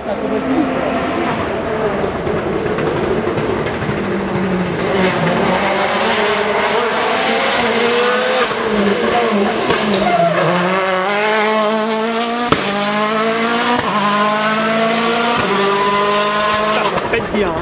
Ça pète bien, hein.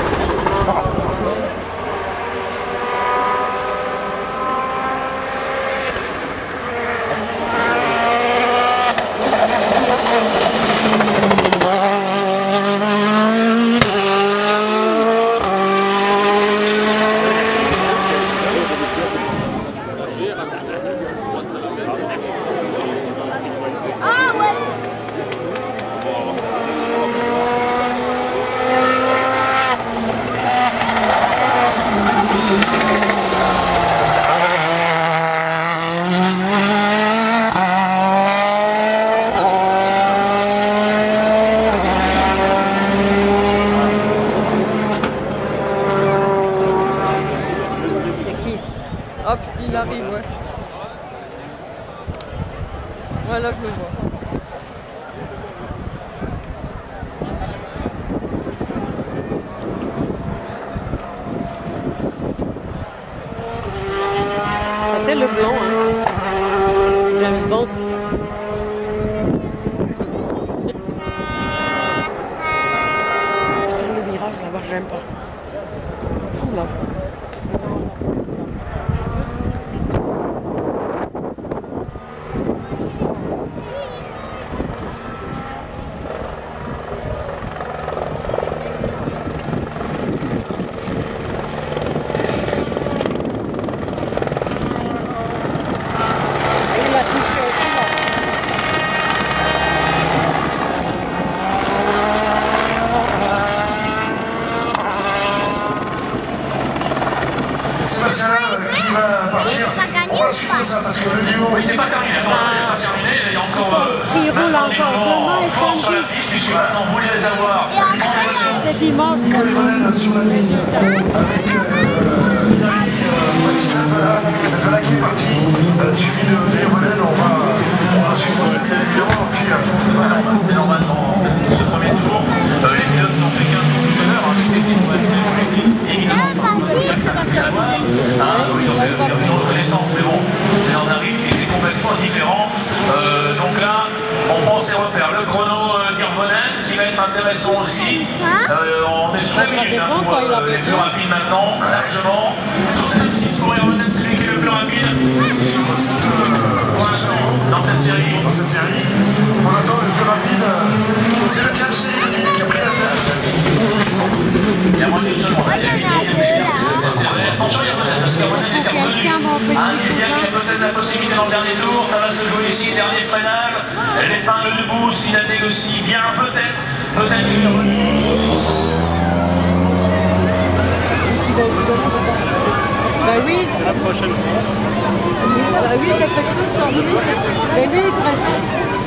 Hop, il arrive, ouais. Ouais, là, je le vois. Ça, c'est le blanc, hein. James Bond. Putain, le virage, là-bas, j'aime pas. Oula. Sébastien qui va partir. On va suivre ça parce que le duo. Oui, c'est pas terminé, attention, c'est pas terminé. Il y a encore il roule encore demain et fort sur la samedi. piste, puisque maintenant vous voulez les avoir. C'est dimanche. Sur la piste avec Voilà qui est parti, suivi de Léopold. On va suivre ça bien évidemment. Puis, c'est normal dans ce premier tour. Les pilotes n'ont fait qu'un tour tout à l'heure. Toutes les sites vont être évidemment que ça n'a plus à voir. Oui, on fait une reconnaissance, mais bon, c'est dans un rythme qui est complètement différent. Donc là, on prend ses repères. Le chrono d'Irvonen qui va être intéressant aussi. On est sur la minute pour les plus rapides maintenant, largement. Sur cette 6 pour Irvonen, c'est lui qui est le plus rapide. Dans cette série. Pour l'instant, le plus rapide, c'est le Tchatché qui a pris la tête. Il y a moins d'une seconde. Attention, Irvonen, parce qu'Irvonen est revenu à un dixième. Il y a peut-être la possibilité dans le dernier tour. Ça va se jouer ici, dernier freinage. L'épingle du bout, s'il la négocie bien, peut-être. Peut-être qu'il est revenu. Bah oui, La prochaine fois. bah oui, quelque chose sur lui. Mais lui, il presse.